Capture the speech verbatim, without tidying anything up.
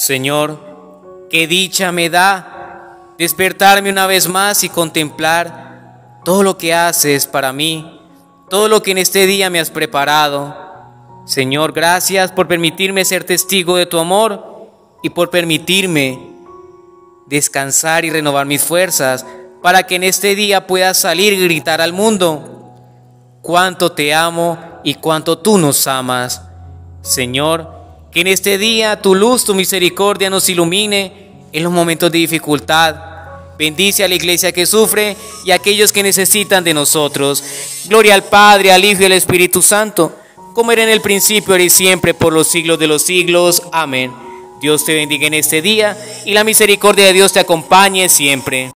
Señor, qué dicha me da despertarme una vez más y contemplar todo lo que haces para mí, todo lo que en este día me has preparado. Señor, gracias por permitirme ser testigo de tu amor y por permitirme descansar y renovar mis fuerzas para que en este día pueda salir y gritar al mundo cuánto te amo y cuánto tú nos amas. Señor, que en este día tu luz, tu misericordia nos ilumine en los momentos de dificultad. Bendice a la iglesia que sufre y a aquellos que necesitan de nosotros. Gloria al Padre, al Hijo y al Espíritu Santo, como era en el principio, ahora y siempre, por los siglos de los siglos. Amén. Dios te bendiga en este día y la misericordia de Dios te acompañe siempre.